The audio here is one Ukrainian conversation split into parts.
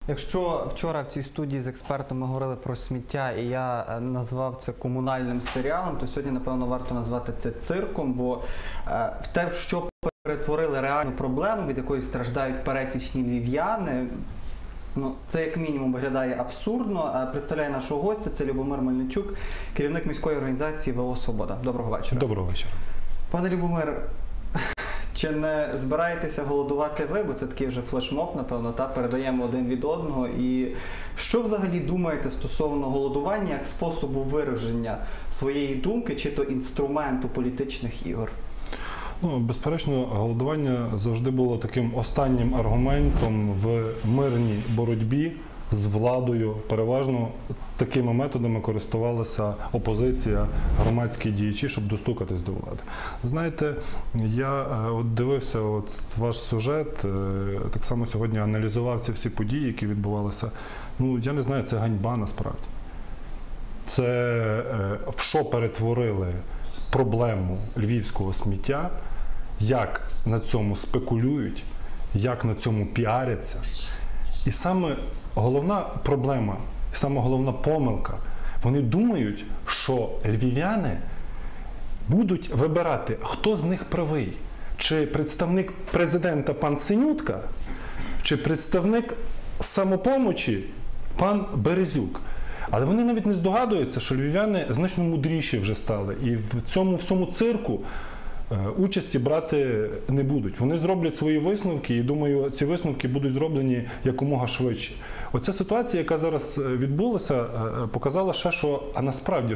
Якщо вчора в цій студії з експертом ми говорили про сміття, і я назвав це комунальним серіалом, то сьогодні, напевно, варто назвати це цирком, бо в те, що перетворили реальну проблему, від якої страждають пересічні львів'яни, ну, це як мінімум виглядає абсурдно. Представляє нашого гостя, це Любомир Мельничук, керівник міської організації ВО «Свобода». Доброго вечора. Доброго вечора. Пане Любомир, чи не збираєтеся голодувати ви, бо це такий вже флешмоб, напевно, передаємо один від одного. І що взагалі думаєте стосовно голодування як способу вираження своєї думки, чи то інструменту політичних ігор? Ну, безперечно, голодування завжди було таким останнім аргументом в мирній боротьбі з владою. Переважно такими методами користувалася опозиція, громадські діячі, щоб достукатись до влади. Знаєте, я дивився ваш сюжет, так само сьогодні аналізував ці всі події, які відбувалися. Ну, я не знаю, це ганьба насправді. Це в що перетворили проблему львівського сміття, як на цьому спекулюють, як на цьому піаряться. І саме головна проблема, саме головна помилка, вони думають, що львів'яни будуть вибирати, хто з них правий. Чи представник президента пан Синютка, чи представник «Самопомочі» пан Березюк. Але вони навіть не здогадуються, що львів'яни значно мудріші вже стали. І в цьому всьому цирку участі брати не будуть. Вони зроблять свої висновки, і, думаю, ці висновки будуть зроблені якомога швидше. Оця ситуація, яка зараз відбулася, показала ще, що, а насправді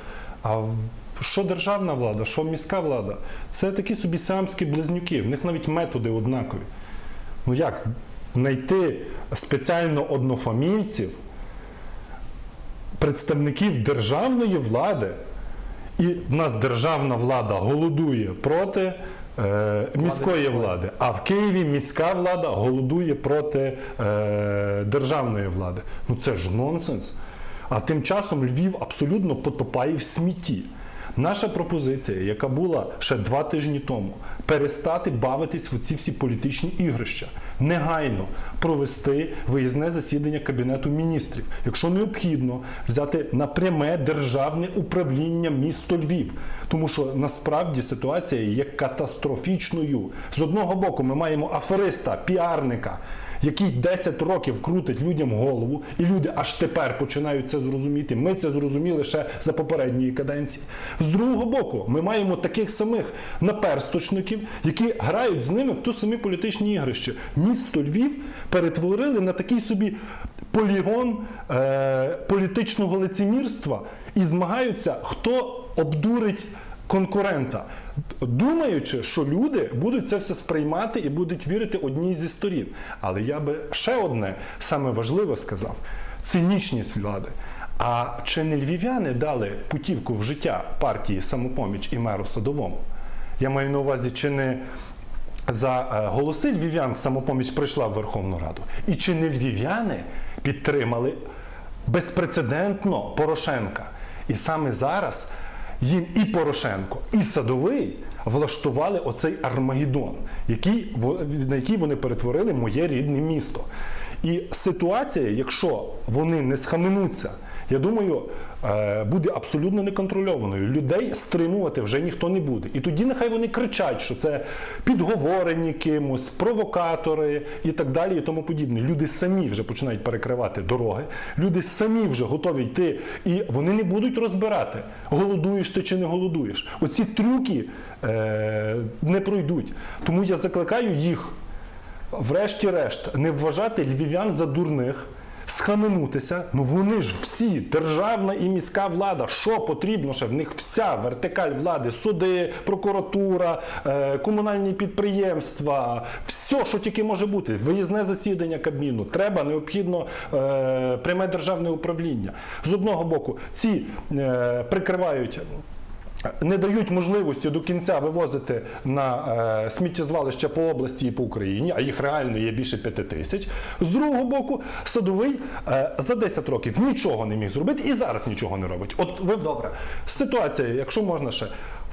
що державна влада, що міська влада, це такі собі сіамські близнюки, в них навіть методи однакові. Ну як знайти спеціально однофамільців, представників державної влади, і в нас державна влада голодує проти міської влади, а в Києві міська влада голодує проти державної влади. Ну це ж нонсенс. А тим часом Львів абсолютно потопає в смітті. Наша пропозиція, яка була ще 2 тижні тому, перестати бавитись в ці всі політичні ігрища. Негайно провести виїзне засідання Кабінету міністрів. Якщо необхідно, взяти на пряме державне управління місто Львів. Тому що насправді ситуація є катастрофічною. З одного боку ми маємо афериста, піарника, який 10 років крутить людям голову, і люди аж тепер починають це зрозуміти. Ми це зрозуміли ще за попередньої каденції. З другого боку, ми маємо таких самих наперсточників, які грають з ними в ті самі політичні ігрища. Місто Львів перетворили на такий собі полігон політичного лицемірства і змагаються, хто обдурить конкурента, думаючи, що люди будуть це все сприймати і будуть вірити одній зі сторін. Але я би ще одне, саме важливе сказав – цинічність влади. А чи не львів'яни дали путівку в життя партії «Самопоміч» і меру Садовому? Я маю на увазі, чи не за голоси львів'ян «Самопоміч» прийшла в Верховну Раду? І чи не львів'яни підтримали безпрецедентно Порошенка? І саме зараз їм і Порошенко, і Садовий влаштували оцей Армагеддон, на який вони перетворили моє рідне місто. І ситуація, якщо вони не схаменуться, я думаю, буде абсолютно неконтрольованою. Людей стримувати вже ніхто не буде. І тоді нехай вони кричать, що це підговорені кимось, провокатори і так далі і тому подібне. Люди самі вже починають перекривати дороги, люди самі вже готові йти, і вони не будуть розбирати, голодуєш ти чи не голодуєш. Оці трюки не пройдуть. Тому я закликаю їх, врешті-решт, не вважати львів'ян за дурних, схаменутися. Ну вони ж всі, державна і міська влада, що потрібно ще? В них вся вертикаль влади, суди, прокуратура, комунальні підприємства, все, що тільки може бути. Виїзне засідання Кабміну, треба, необхідно пряме державне управління. З одного боку, ці прикривають, не дають можливості до кінця вивозити на сміттєзвалища по області і по Україні, а їх реально є більше 5 тисяч. З другого боку, Садовий за 10 років нічого не міг зробити і зараз нічого не робить. От ви, добре, ситуація, якщо можна ще,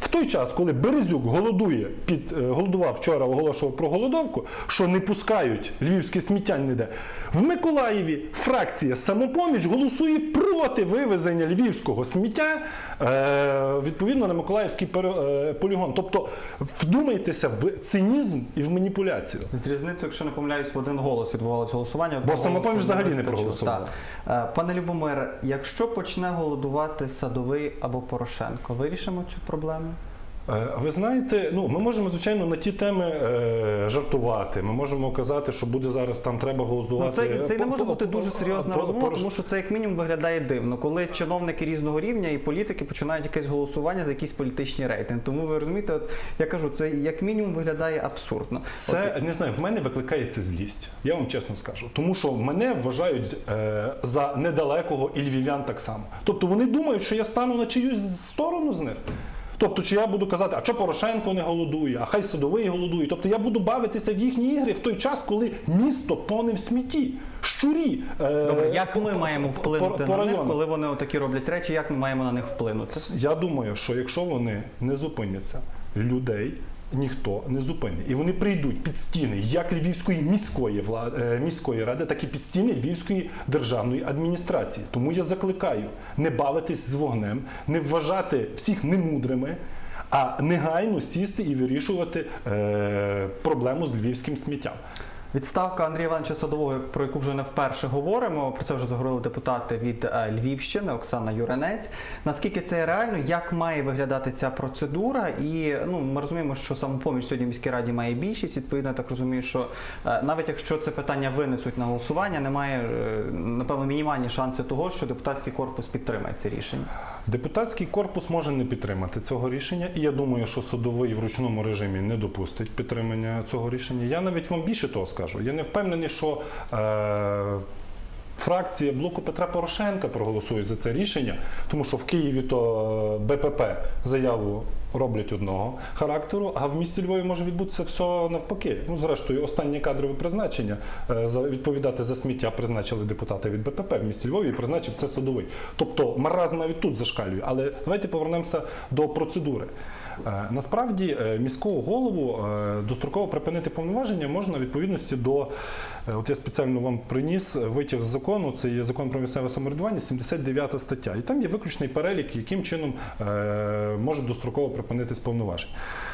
В той час, коли Березюк голодував вчора, оголошував про голодовку, що не пускають львівське сміття ніде, в Миколаєві фракція «Самопоміч» голосує проти вивезення львівського сміття відповідно на Миколаївський полігон. Тобто вдумайтеся в цинізм і в маніпуляцію. З різницею, якщо не помиляюсь, в один голос відбувалося голосування. Бо «Самопоміч» взагалі не проголосувала. Пане Любомир, якщо почне голодувати Садовий або Порошенко, вирішимо цю проблему? Ви знаєте, ми можемо, звичайно, на ті теми жартувати. Ми можемо казати, що буде зараз там треба голосувати. Це не може бути дуже серйозна розмова, тому що це як мінімум виглядає дивно, коли чиновники різного рівня і політики починають якесь голосування за якісь політичні рейтинги. Тому ви розумієте, я кажу, це як мінімум виглядає абсурдно. Це, не знаю, в мене викликає це злість, я вам чесно скажу. Тому що мене вважають за недалекого і львів'ян так само. Тобто вони думають, що я стану на чиюсь сторону з них. Тобто, чи я буду казати, а що Порошенко не голодує, а хай Садовий голодує. Тобто я буду бавитися в їхні ігри в той час, коли місто тоне в смітті. Щурі. Добре, як ми маємо вплинути на них, коли вони отакі роблять речі, як ми маємо на них вплинути? Я думаю, що якщо вони не зупиняться, людей ніхто не зупинить. І вони прийдуть під стіни як Львівської міської ради, так і під стіни Львівської державної адміністрації. Тому я закликаю не бавитись з вогнем, не вважати всіх немудрими, а негайно сісти і вирішувати проблему з львівським сміттям. Відставка Андрія Івановича Садового, про яку вже не вперше говоримо, про це вже заговорили депутати від Львівщини, Оксана Юринець. Наскільки це реально, як має виглядати ця процедура? І ми розуміємо, що «Самопоміч» сьогодні в міській раді має більшість, відповідно, я так розумію, що навіть якщо це питання винесуть на голосування, немає, напевно, мінімальні шанси того, що депутатський корпус підтримає це рішення. Депутатський корпус може не підтримати цього рішення, і я думаю, що Садовий в ручному режимі не допустить підтримання цього рішення. Я навіть вам більше того скажу. Я не впевнений, що фракція блоку Петра Порошенка проголосує за це рішення, тому що в Києві то БПП заяву роблять одного характеру, а в місті Львові може відбутися все навпаки. Зрештою, останнє кадрове призначення відповідати за сміття призначили депутати від БПП в місті Львові і призначив це Садовий. Тобто маразм навіть тут зашкалює. Але давайте повернемося до процедури. Насправді, міського голову достроково припинити повноваження можна в відповідності до, от я спеціально вам приніс витяг з закону, це є закон про місцеве самоврядування, 79 стаття. І там є виключний перелік, яким чином може достроково припинитись повноважень.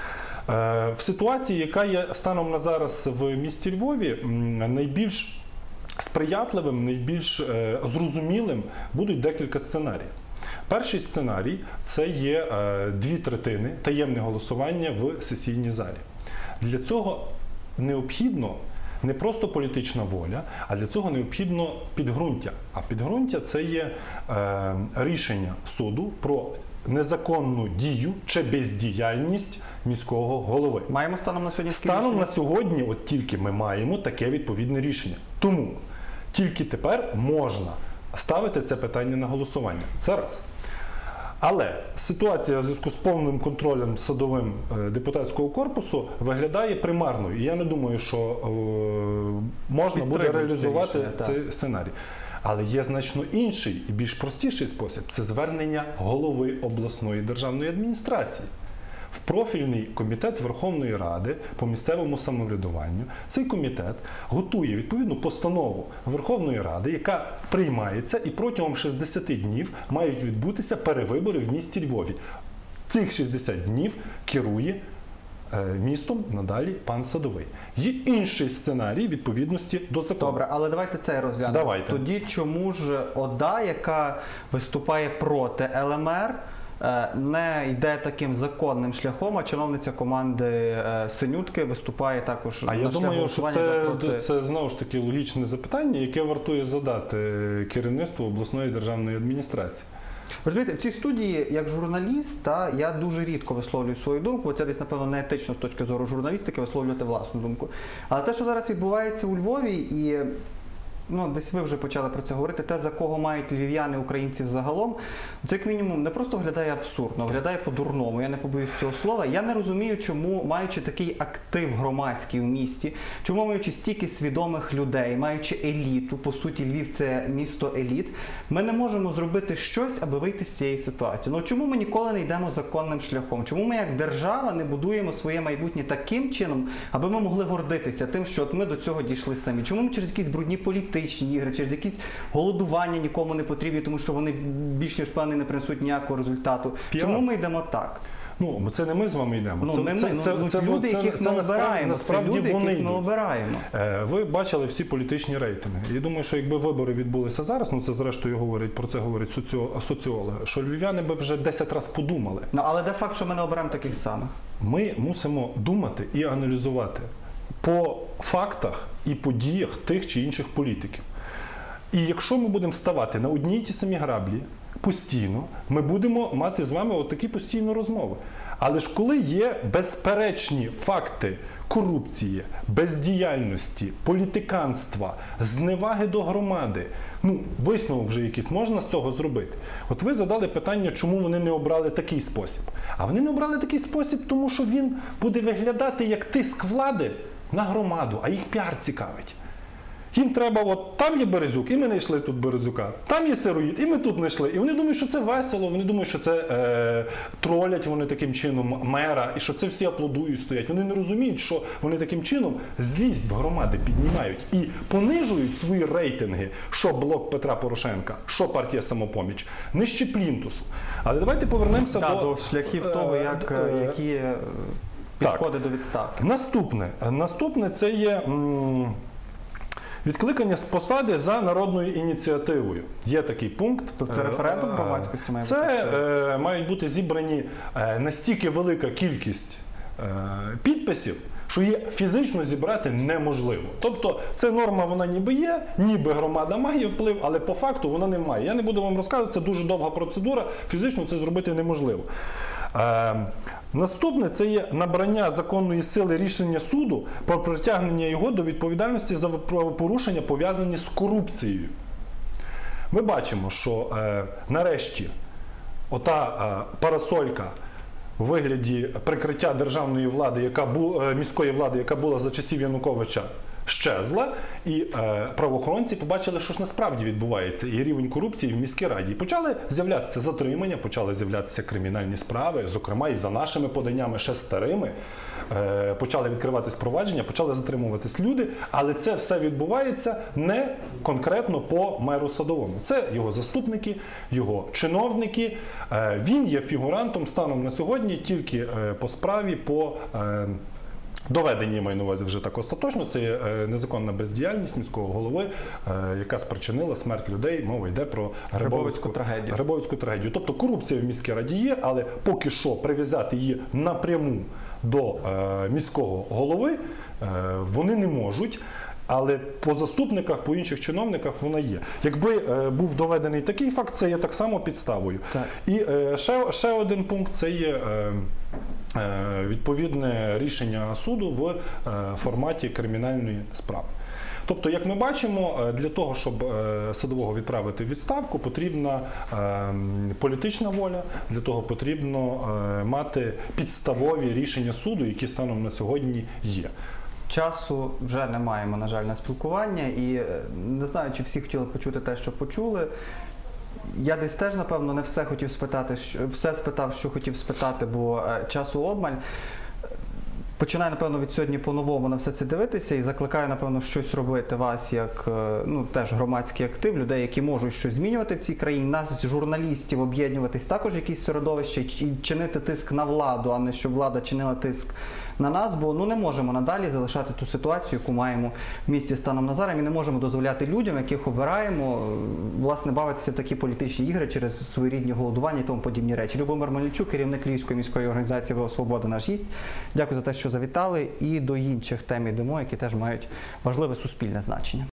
В ситуації, яка є станом на зараз в місті Львові, найбільш сприятливим, найбільш зрозумілим будуть декілька сценаріїв. Перший сценарій – це є 2/3 таємне голосування в сесійній залі. Для цього необхідно не просто політична воля, а для цього необхідно підґрунтя. А підґрунтя – це є рішення суду про незаконну дію чи бездіяльність міського голови. Маємо станом на сьогодні? Станом на сьогодні, от тільки ми маємо таке відповідне рішення. Тому тільки тепер можна ставити це питання на голосування. Це раз. Але ситуація в зв'язку з повним контролем Садовим депутатського корпусу виглядає примарною. І я не думаю, що можна буде реалізувати цей сценарій. Але є значно інший і більш простіший спосіб – це звернення голови обласної державної адміністрації в профільний комітет Верховної Ради по місцевому самоврядуванню. Цей комітет готує відповідну постанову Верховної Ради, яка приймається, і протягом 60 днів мають відбутися перевибори в місті Львові. Цих 60 днів керує містом надалі пан Садовий. Є інший сценарій відповідності до закону. Добре, але давайте це розглянемо. Давайте. Тоді чому ж ОДА, яка виступає проти ЛМР, не йде таким законним шляхом, а чиновниця команди Синютки виступає також на шлях голосування проти... Це знову ж таки логічне запитання, яке вартує задати керівництву обласної державної адміністрації. Ви розумієте, в цій студії, як журналіст, я дуже рідко висловлюю свою думку, бо це десь, напевно, не етично з точки зору журналістики висловлювати власну думку. Але те, що зараз відбувається у Львові, і ну, десь ви вже почали про це говорити, те, за кого мають львів'яни, українців загалом, це як мінімум не просто виглядає абсурдно, а виглядає по-дурному, я не побоюсь цього слова. Я не розумію, чому, маючи такий актив громадський в місті, чому маючи стільки свідомих людей, маючи еліту, по суті, Львів – це місто еліт, ми не можемо зробити щось, аби вийти з цієї ситуації. Ну, чому ми ніколи не йдемо законним шляхом? Чому ми як держава не будуємо своє майбутнє таким чином, аби ми могли гордитися тим, що от ми до цього дійшли самі? Чому ми через якісь брудні політичні ігри, через якісь голодування нікому не потрібні, тому що вони більш ніж певний не принесуть ніякого результату? Чому ми йдемо так? Ну, це не ми з вами йдемо. Ну, це люди, яких ми обираємо. Це люди, яких ми обираємо. Ви бачили всі політичні рейтинги. Я думаю, що якби вибори відбулися зараз, ну це зрештою говорять, про це говорять соціологи, що львів'яни би вже 10 разів подумали. Ну, але де факт, що ми не обираємо таких самих? Ми мусимо думати і аналізувати по фактах і подіях тих чи інших політиків. І якщо ми будемо ставати на одні й ті самі граблі постійно, ми будемо мати з вами отакі постійні розмови. Але ж коли є безперечні факти корупції, бездіяльності, політиканства, зневаги до громади, ну, висновок вже якийсь можна з цього зробити. От ви задали питання, чому вони не обрали такий спосіб. А вони не обрали такий спосіб, тому що він буде виглядати як тиск влади на громаду, а їх піар цікавить. Їм треба, от там є Березюк, і ми не йшли тут Березюка, там є Сироїд, і ми тут не йшли. І вони думають, що це весело, вони думають, що це тролять вони таким чином мера, і що це всі аплодують, стоять. Вони не розуміють, що вони таким чином злість в громади піднімають і понижують свої рейтинги, що блок Петра Порошенка, що партія «Самопоміч», нижче плінтусу. Але давайте повернемося до шляхів того, які підходи до відставки. Наступне це є відкликання з посади за народною ініціативою. Є такий пункт. Тобто це референдум громадськості має бути? Це мають бути зібрані настільки велика кількість підписів, що її фізично зібрати неможливо. Тобто це норма, вона ніби є, ніби громада має вплив, але по факту вона не має. Я не буду вам розказувати, це дуже довга процедура, фізично це зробити неможливо. Наступне – це є набрання законної сили рішення суду про притягнення його до відповідальності за правопорушення, пов'язані з корупцією. Ми бачимо, що нарешті ота парасолька у вигляді прикриття державної влади, міської влади, яка була за часів Януковича, щезла, і правоохоронці побачили, що ж насправді відбувається, і рівень корупції в міській раді. І почали з'являтися затримання, почали з'являтися кримінальні справи, зокрема і за нашими поданнями, ще старими, почали відкриватись провадження, почали затримуватись люди, але це все відбувається не конкретно по меру Садовому. Це його заступники, його чиновники. Він є фігурантом станом на сьогодні тільки по справі, по доведені, я маю на увазі вже так остаточно, це є незаконна бездіяльність міського голови, яка спричинила смерть людей, мова йде про Грибовицьку трагедію. Тобто корупція в міській раді є, але поки що прив'язати її напряму до міського голови вони не можуть. Але по заступниках, по інших чиновниках вона є. Якби був доведений такий факт, це є так само підставою. Так. І ще один пункт – це є відповідне рішення суду в форматі кримінальної справи. Тобто, як ми бачимо, для того, щоб Садового відправити в відставку, потрібна політична воля, для того потрібно мати підставові рішення суду, які станом на сьогодні є. Часу вже не маємо, на жаль, на спілкування, і не знаю, чи всі хотіли почути те, що почули. Я десь теж, напевно, не все хотів спитати, все спитав, що хотів спитати, бо часу обмаль. Починаю, напевно, від сьогодні по-новому на все це дивитися і закликаю, напевно, щось робити вас, як теж громадський актив, людей, які можуть щось змінювати в цій країні, нас, журналістів, об'єднуватись також в якісь середовища і чинити тиск на владу, а не щоб влада чинила тиск на нас, бо не можемо надалі залишати ту ситуацію, яку маємо в місті станом на зараз, і не можемо дозволяти людям, яких обираємо, власне, бавитися в такі політичні ігри через своєрідні голодування і тому подібні речі. Любомир Мельничук, керівник Львівської міської організації «ВО Свобода», наш гість. Дякую за те, що завітали, і до інших тем йдемо, які теж мають важливе суспільне значення.